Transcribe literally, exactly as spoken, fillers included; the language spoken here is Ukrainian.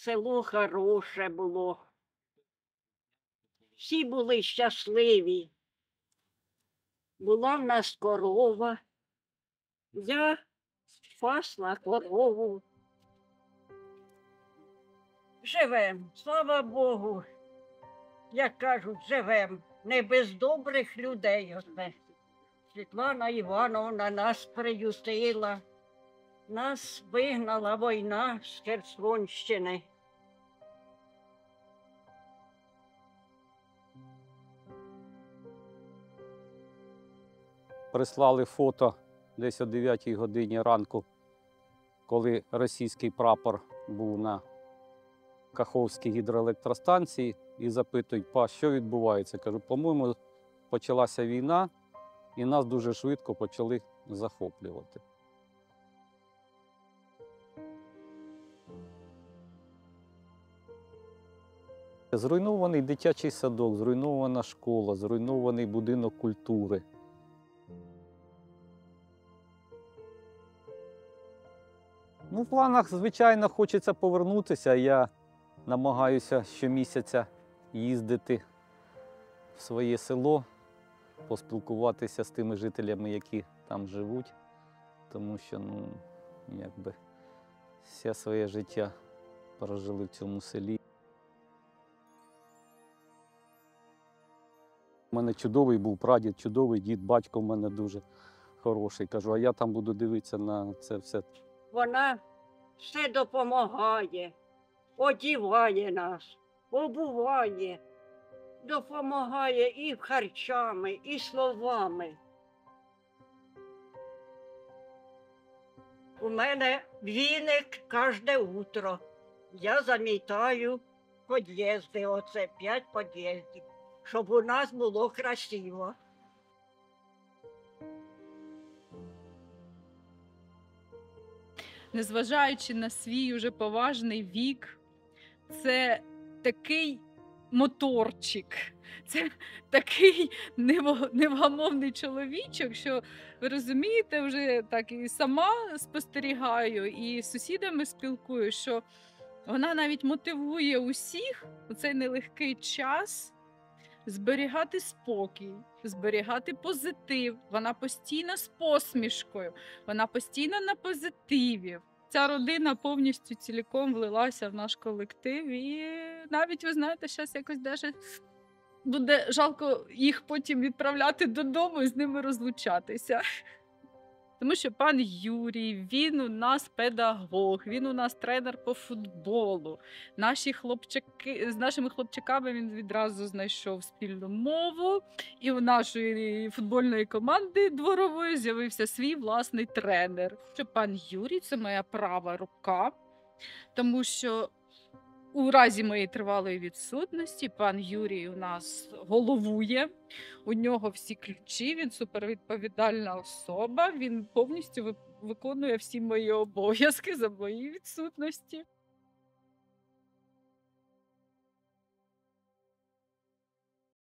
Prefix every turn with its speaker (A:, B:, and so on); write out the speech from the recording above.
A: село хороше було. Всі були щасливі. Була в нас корова. Я пасла корову. Живем, слава Богу. Як кажуть, живем. Не без добрих людей оце. Світлана Івановна нас приютила. Нас вигнала війна з Херсонщини.
B: Прислали фото десь о дев'ятій годині ранку, коли російський прапор був на Каховській гідроелектростанції, і запитують: "Па, що відбувається?" Кажу: "По-моєму, почалася війна, і нас дуже швидко почали захоплювати". Зруйнований дитячий садок, зруйнована школа, зруйнований будинок культури. Ну, в планах, звичайно, хочеться повернутися. Я намагаюся щомісяця їздити в своє село, поспілкуватися з тими жителями, які там живуть, тому що, ну, якби все своє життя прожили в цьому селі. У мене чудовий був прадід, чудовий дід, батько в мене дуже хороший. Кажу, а я там буду дивитися на це все.
A: Вона все допомагає, одіває нас, обуває, допомагає і харчами, і словами. У мене віник кожне утро. Я замітаю під'їзди, оце п'ять під'їздів, щоб у нас було красиво.
C: Незважаючи на свій уже поважний вік, це такий моторчик, це такий невгамовний чоловічок, що, ви розумієте, вже так і сама спостерігаю, і з сусідами спілкуюсь, що вона навіть мотивує усіх у цей нелегкий час зберігати спокій, зберігати позитив. Вона постійно з посмішкою, вона постійно на позитиві. Ця родина повністю цілком влилася в наш колектив. І навіть, ви знаєте, зараз якось даже буде жалко їх потім відправляти додому і з ними розлучатися. Тому що пан Юрій, він у нас педагог, він у нас тренер по футболу. Наші хлопчаки, з нашими хлопчаками він відразу знайшов спільну мову. І у нашої футбольної команди дворової з'явився свій власний тренер. Що пан Юрій – це моя права рука, тому що у разі моєї тривалої відсутності пан Юрій у нас головує, у нього всі ключі, він супервідповідальна особа, він повністю виконує всі мої обов'язки за моєї відсутності.